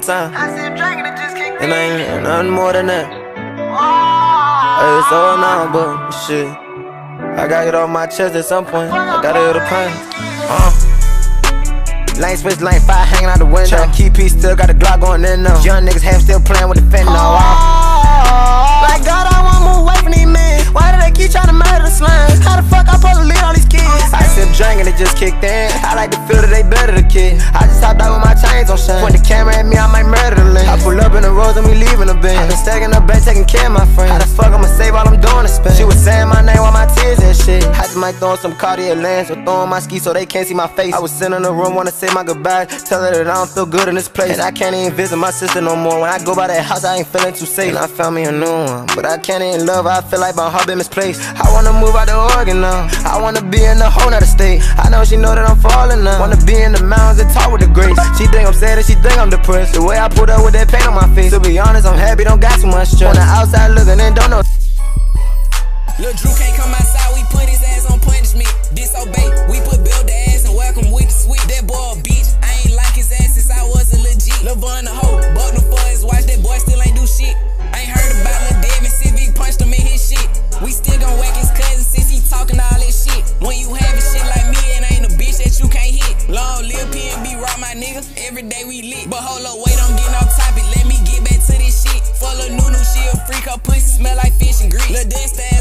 time. And I ain't nothing more than that. Hey, it's all now, but shit, I gotta get off my chest at some point. I gotta hear the pain. Lane switch, lane 5 hanging out the window. Tryna keep peace, still got the Glock going in though. Young niggas half still playing with the fentanyl. Like God, I wanna move away from these men. Why do they keep tryna murder the slimes? How the fuck I supposed to lead all these kids? I sip drink and it just kicked in. I like to feel that they better the kid. I just hopped out with my chains on shine. Point the camera at me, I might murder the lane. I pull up in the roads and we leaving the bin. I been stacking up back, taking care of my friends. How the fuck I'ma save all I'm doing is spend? She was saying my name while my tears and shit. I just might throw in some Cartier lens or throw on my skis so they can't see my face. I was sitting in the room, wanna say my goodbyes. Tell her that I don't feel good in this place. And I can't even visit my sister no more. When I go by that house, I ain't feeling too safe. And I found me a new one, but I can't even love her. I feel like my heart been misplaced. I wanna move out the Oregon now. I wanna be in a whole nother state. I know she know that I'm falling now. Wanna be in the mountains and talk with the greats. She think I'm sad and she think I'm depressed. The way I pulled up with that paint on my face. To be honest, I'm happy, don't got too much stress. On the outside looking in, don't know. Lil' Drew can't come outside, we put his ass on punishment. Disobey, we put build the ass and welcome with the sweet. That boy a bitch, I ain't like his ass since I wasn't legit. Lil' Von the hoe, bucked him for his watch, that boy still ain't do shit. I ain't heard about Lil' Devin since Vic punched him in his shit. We still gon' whack his cousin since he talking all that shit. When you having shit like me, it ain't a bitch that you can't hit. Long live PNB, rock my nigga, every day we lit. But hold up, wait, I'm getting off topic, let me get back to this shit. For Lil' Nunu, she a freak, her pussy smell like fish and grease. Lil' Desta